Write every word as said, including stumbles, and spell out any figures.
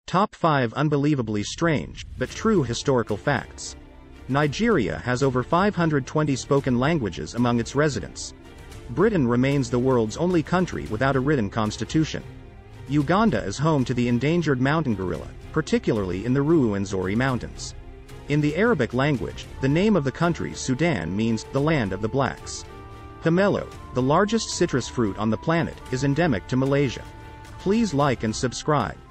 Top five Unbelievably Strange, but True Historical Facts. Nigeria has over five hundred twenty spoken languages among its residents. Britain remains the world's only country without a written constitution. Uganda is home to the endangered mountain gorilla, particularly in the Ruwenzori Mountains. In the Arabic language, the name of the country Sudan means the land of the blacks. Pomelo, the largest citrus fruit on the planet, is endemic to Malaysia. Please like and subscribe.